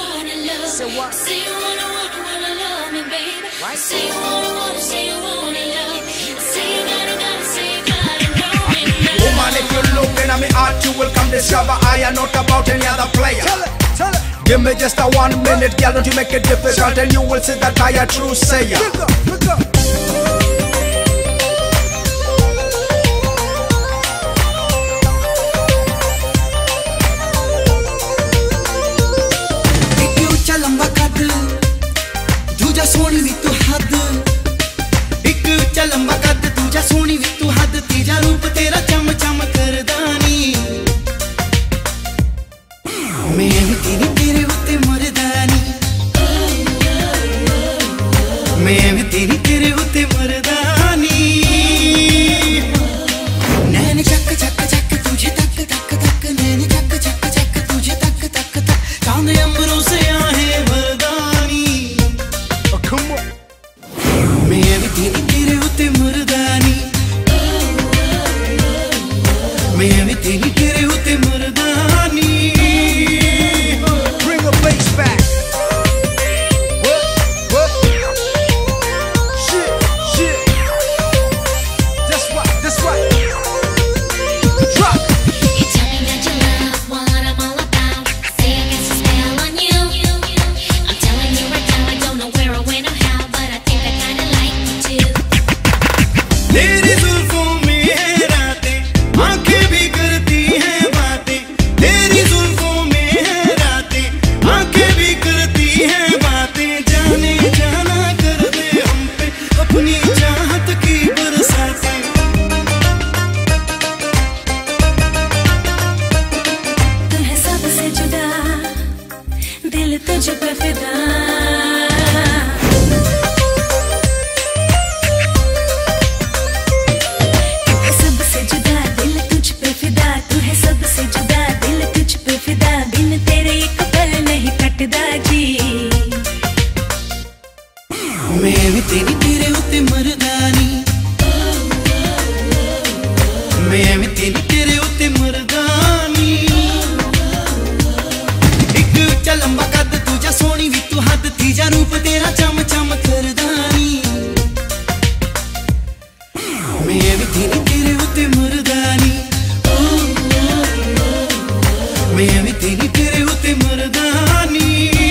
wanna love. Say what? Say you wanna love me, baby. Right? Say you wanna, say you wanna love. Say you gotta, say you gotta know me now. Woman, if you look in my heart, you will come discover I am not about any other player. Tell it. Give me just a 1 minute, girl, don't you make it difficult, and you will see that I a true sayer. Pick up. Uncha lamba kad, tuja soni vi tu had. एक उच्चा लंबा कद तुझा सोनी भी तू हद तीजा रूप तेरा चम चम करदानी मैं भी तेरे उत्ते मरदानी मैं भी तेरे उत्ते मरदानी नैन चक चक चक तुझे तक तक तक नैन चक चक चक तुझे तक तक तक चांद अंबरों से आहे मरदानी Come on. मैं भी तेरे उत्ते मरदानी मैं भी तेरे उत्ते मरदानी Bring the bass back. What? Shit. That's right. Drop. You tell me that you love what I'm all about. Say I cast a spell on you. I'm telling you right now, I don't know where or when or how, but I think I kinda like you too. तेरी जुल्फों में है रातें आंखें भी करती हैं बातें तेरी जुल्फों में है रातें आंखें भी करती हैं बातें जाने जाना कर दे हम पे अपनी चाहत की बरसातें तू है सबसे जुदा, दिल तुझ पे फिदा। तू है सबसे जुदा, दिल तुझ पे फिदा। तू है सबसे जुदा, दिल तुझ पे फिदा। बिन तेरे एक पल नहीं कटदा जी। मैं भी तेरे उत्ते मरदानी मैं भी तेरे उत्ते मरदानी एक उच्चा लंबा कद तुझा सोनी भी तू हद तीजा रूप तेरा चम चम करदानी मैं भी तेरे उत्ते मरदानी मैं भी तेरे उत्ते मरदानी